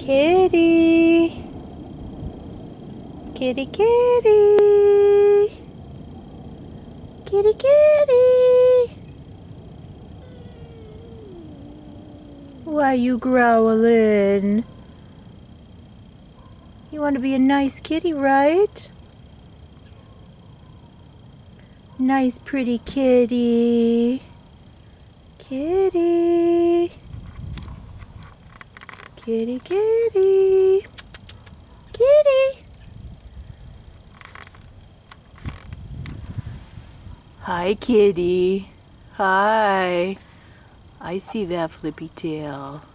Kitty. Kitty, kitty. Kitty, kitty. Why you growling? You want to be a nice kitty, right? Nice pretty kitty. Kitty. Kitty, kitty. Kitty. Hi, kitty. Hi. I see that flippy tail.